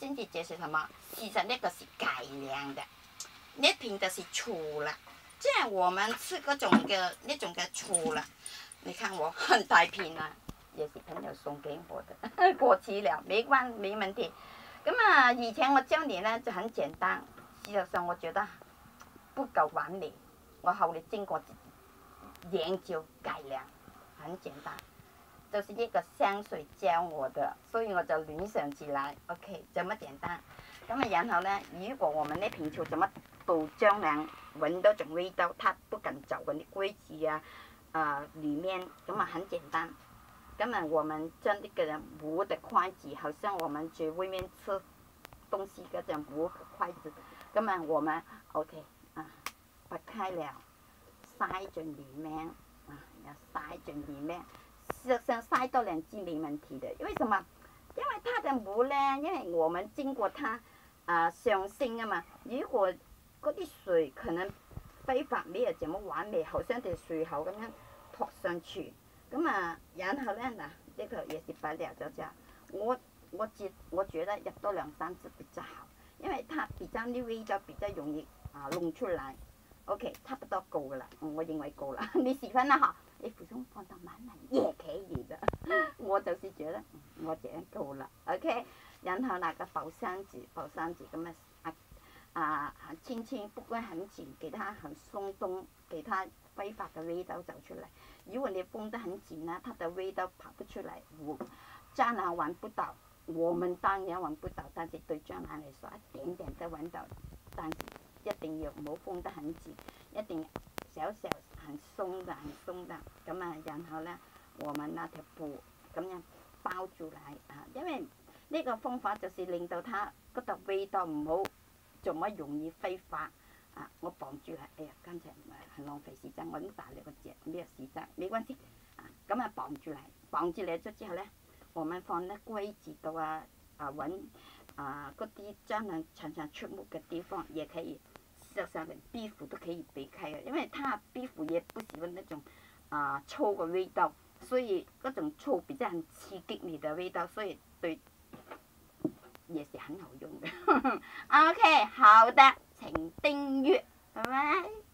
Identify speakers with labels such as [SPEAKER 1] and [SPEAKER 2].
[SPEAKER 1] 清洁剂是什么？其实那个是改良的，那瓶的是粗了。这样我们吃那种的粗了，你看我很大瓶啊，也是朋友送给我的，过期了没问题。咁啊，以前我教你呢就很简单，事实上我觉得不够完美，我后来经过研究改良，很简单。就是一个香水教我的，所以我就联想起来 ，OK， 这么简单。咁啊，然後呢，如果我們呢平常怎麼到蟑螂聞到種味道，它不敢走進啲櫃子啊，裡面，咁啊很簡單。咁啊，我們將呢個木的筷子，好像我們去外面吃東西嗰種木的筷子，咁啊，我們 OK 啊，拔開了，塞進裡面，啊，要塞進裡面。事實上塞多2支沒問題的，為什麼？因為它的木呢，因為我們經過它上升啊嘛。如果嗰啲水可能揮發沒有這麼完美，好像條水喉咁樣撲上去，咁啊，然後呢嗱，呢個也是拔了就這樣。我覺得入多2、3支比較好，因為它比較啲味道比較容易弄出來。OK， 差不多夠噶啦，我認為夠啦。你試分啦嚇，你附中放到滿也可以的。我就是覺得我這樣夠了 ，OK。然後那個保鮮紙咁輕輕不會很緊，給它很鬆動，給它揮發的味道走出來。如果你封得很緊呢，它的味道跑不出來，蟑螂聞不到。我們當然聞不到，但是對蟑螂來說一點點都聞到，但是一定要唔好封得很緊，一定小很鬆的咁啊，然後呢，我們那條布咁樣包住來啊，因為呢個方法就是令到它嗰度味道唔好這麼容易揮發啊。我綁住來，哎呀，剛才很浪費時間，我已經打了個結，沒有時間，沒關係啊。咁啊綁住來咗之後呢，我們放喺櫃子度揾嗰啲蟑螂常常出沒嘅地方也可以。事實上連壁虎都可以避開嘅，因為它壁虎也不喜歡那種臭嘅味道，所以嗰種臭比較很刺激你的味道，所以對也是很好用嘅。OK， 好的，請訂閱，拜拜。